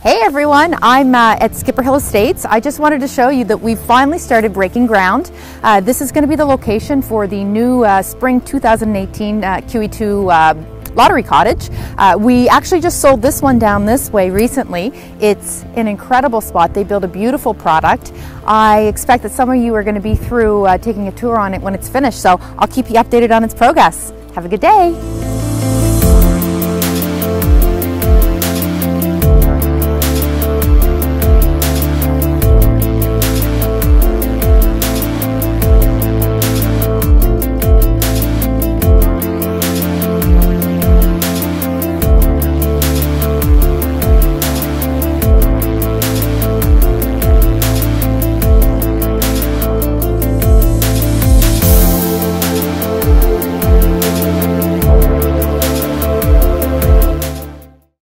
Hey everyone, I'm at Skipper Hill Estates. I just wanted to show you that we've finally started breaking ground. This is going to be the location for the new spring 2018 QE2 lottery cottage. We actually just sold this one down this way recently. It's an incredible spot. They build a beautiful product. I expect that some of you are going to be through taking a tour on it when it's finished, so I'll keep you updated on its progress. Have a good day.